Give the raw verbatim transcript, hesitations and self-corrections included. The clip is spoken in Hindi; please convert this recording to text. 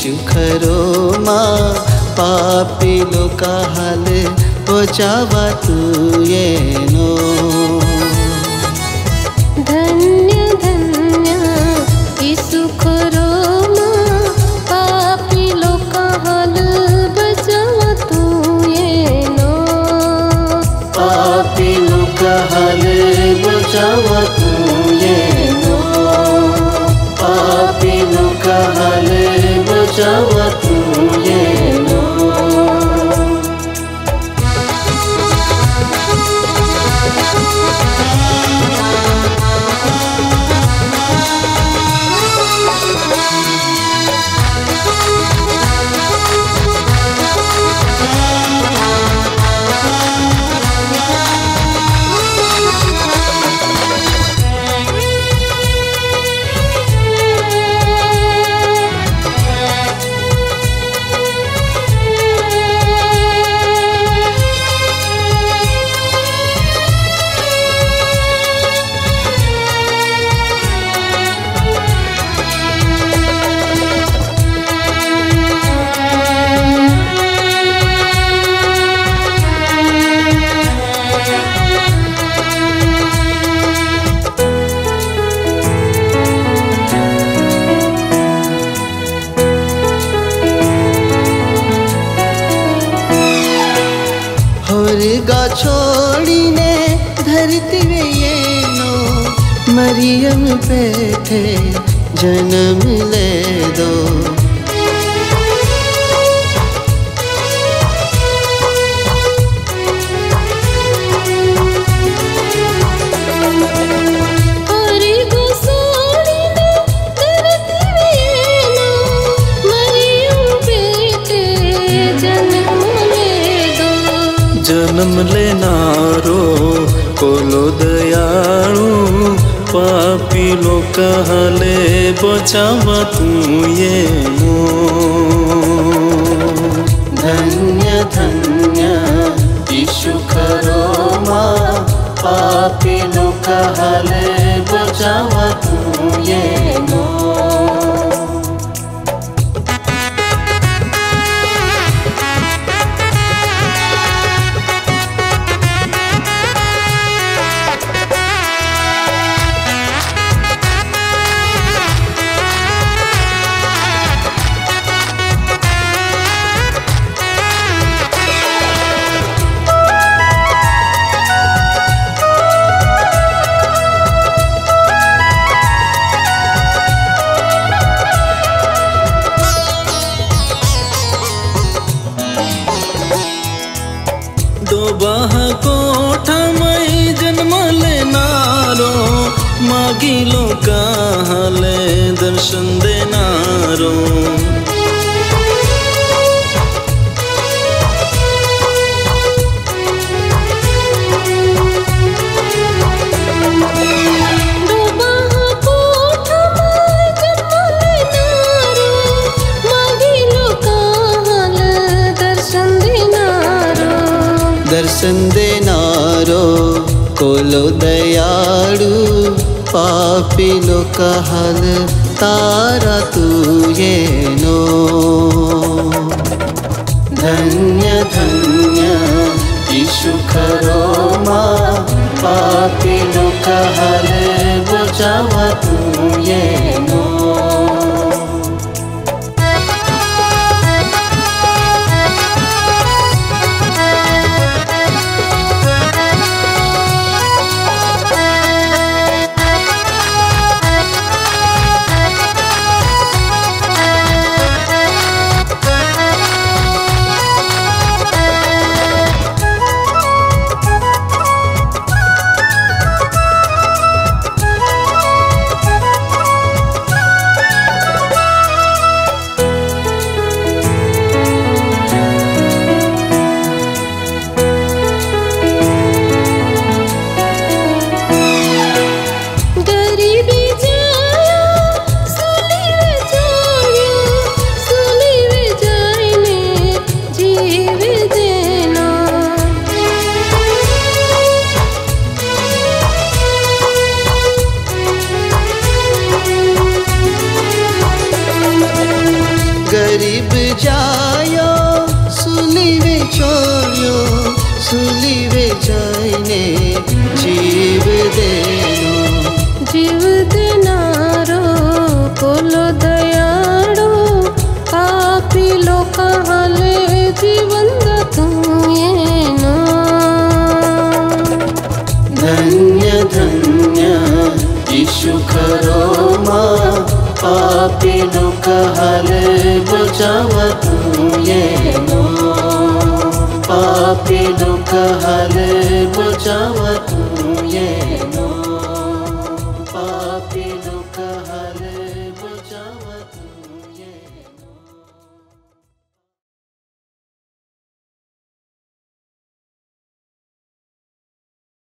यीशु खरो माँ पापी लोका हाल बचावा तू ये नो। धन्य धन्य यीशु खरो माँ पापी लोका हाल बचावा तू ये नो। पापी लोका हाल बचावा तू ये नो। पापी लोका हाल बचावा तू ये नो। गा छोड़ी ने धरती में ये नो मरियम बैठे जन्म ले दो। जन्म लेना रो कोलो दयालु पापी लोका हाले बचावा तू ये नो। धन्य धन्य यीशु खरो माँ पापी लोका हाले बचावा तू ये नो। बाह कोठा मई जन्म लेना रो मागी लोका हाले दर्शन देना रो। दर्शन देना रो कोलो दयालु पापी लोका हाल तारा तू ये नो। धन्य धन्य यीशु खरो माँ पापी लोका हाल बचावा तू ये नो। चढ़ियो सुलिवे जाइने जीव देनो जीव देनारो बोलो दयाड़ो पापी लोक हाले जीवन तुएनो धन्य धन्य यीशु खरो माँ पापी लोक हाले बचावा तू ये नो पापी लोक हाले बचावा तू ये